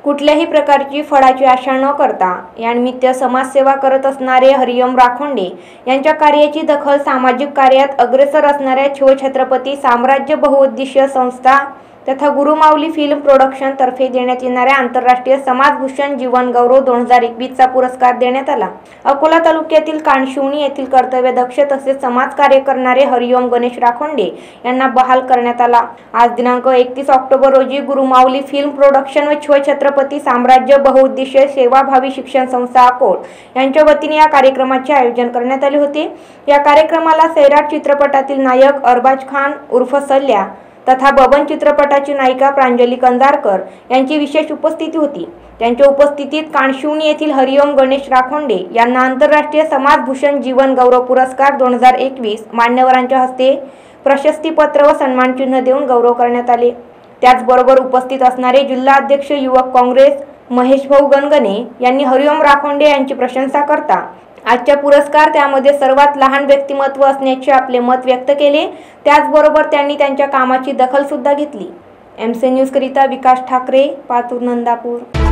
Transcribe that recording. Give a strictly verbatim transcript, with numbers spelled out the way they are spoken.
कुठल्याही प्रकारची फळाची आशा न करता यानिमित्त समाजसेवा करत असणारे हरिओम राखोंडे यांच्या कार्याची दखल सामाजिक कार्यात अग्रेसर असणाऱ्या शिवछत्रपती साम्राज्य बहुउद्देशीय संस्था तथा गुरुमाऊली फिल्म प्रोडक्शन तर्फे देण्यात येणाऱ्या आंतरराष्ट्रीय समाजभूषण जीवन गौरव दोन हजार एकवीस चा पुरस्कार देण्यात आला। अकोला तालुक्यातील कानशिवणी येथील कर्तव्यदक्ष तसेच समाज कार्य करणारे हरिओम गणेश राखोंडे यांना बहाल करण्यात आला। आज दिनांक एकतीस ऑक्टोबर रोजी गुरुमाऊली फिल्म प्रोडक्शन व शिवछत्रपती साम्राज्य बहुउद्देशीय सेवाभावी शिक्षण संस्था अकोट यांच्या वतीने या कार्यक्रमाचे आयोजन करण्यात आले होते। या कार्यक्रमाला सैराट चित्रपटातील नायक अरबाज खान उर्फ सल्या तथा बबन चित्रपटाची नायिका प्रांजली कंदारकर यांची विशेष उपस्थिती होती। त्यांच्या उपस्थितीत कानशिवणी येथील हरिओम गणेश राखोंडे यांना आंतरराष्ट्रीय समाजभूषण जीवन गौरव पुरस्कार दोन हजार एकवीस मान्यवरांच्या हस्ते प्रशस्तीपत्र व सन्मानचिन्ह देऊन गौरव करण्यात आले। त्याचबरोबर उपस्थित असणारे जिल्हा अध्यक्ष युवक काँग्रेस महेश भाऊ गणगणे यांनी हरिओम राखोंडे यांची प्रशंसा करता आजच्या पुरस्कार त्यामध्ये सर्वात लहान व्यक्तिमत्व असण्याचे आपले मत व्यक्त केले। त्याचबरोबर त्यांनी त्यांच्या कामाची दखल सुद्धा घेतली। एमसी न्यूज करिता विकास ठाकरे, पातूर, नंदापूर।